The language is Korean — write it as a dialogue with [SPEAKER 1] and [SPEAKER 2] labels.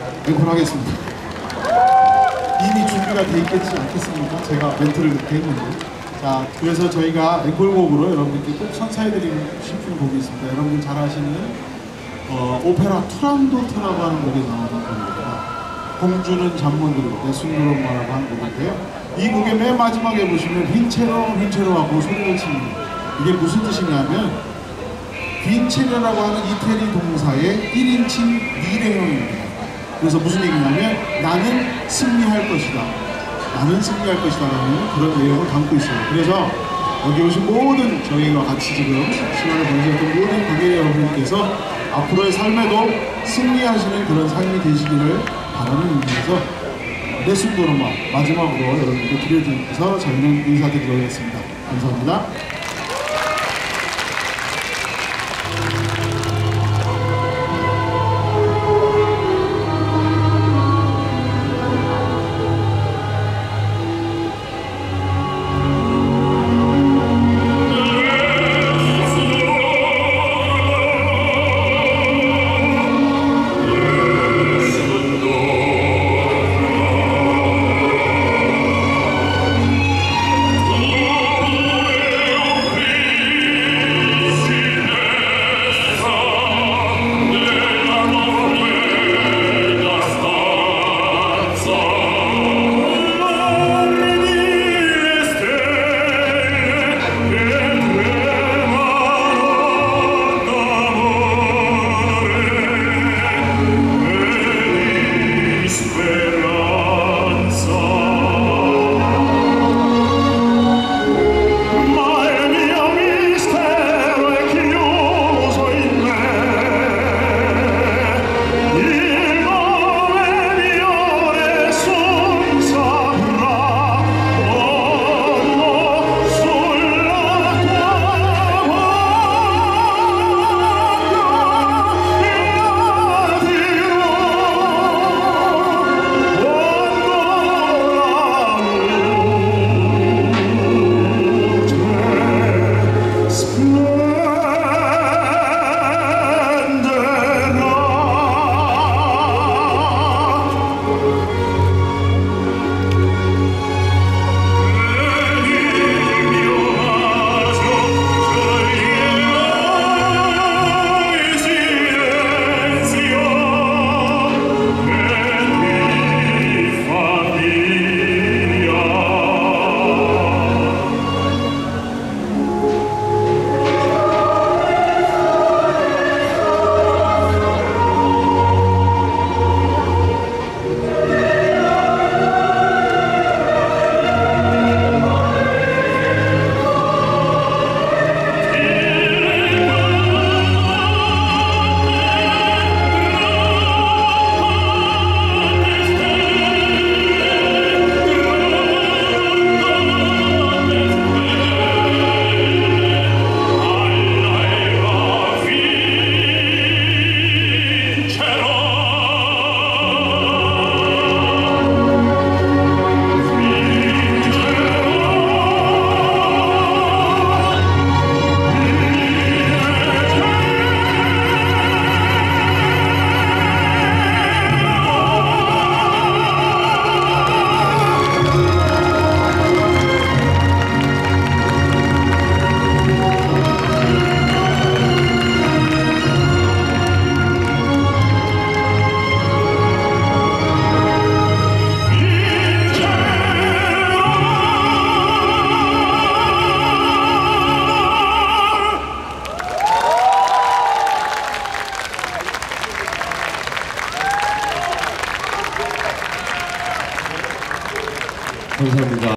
[SPEAKER 1] 앵콜 하겠습니다. 이미 준비가 돼 있겠지 않겠습니까? 제가 멘트를 그렇게 했는데. 자, 그래서 저희가 앵콜곡으로 여러분들께 꼭 선사해드리고 싶은 곡이 있습니다. 여러분들 잘 아시는 오페라 투란도트라고 하는 곡이 나오는 곡입니다. 공주는 잠 못 이루고 내 순조로움만라고 하는 곡인데요. 이 곡의 맨 마지막에 보시면 빈체로 하고 소리를 칩니다. 이게 무슨 뜻이냐면 빈체로라고 하는 이태리 동사의 1인칭 미래형입니다. 그래서 무슨 얘기냐면 나는 승리할 것이다. 나는 승리할 것이다 라는 그런 내용을 담고 있어요. 그래서 여기 오신 모든 저희와 같이 지금 시간을 보내셨던 모든 관객 여러분께서 앞으로의 삶에도 승리하시는 그런 삶이 되시기를 바라는 의미에서 내 순도로마 마지막으로 여러분께 들려드리면서 저희는 인사드리겠습니다. 감사합니다.
[SPEAKER 2] 감사합니다.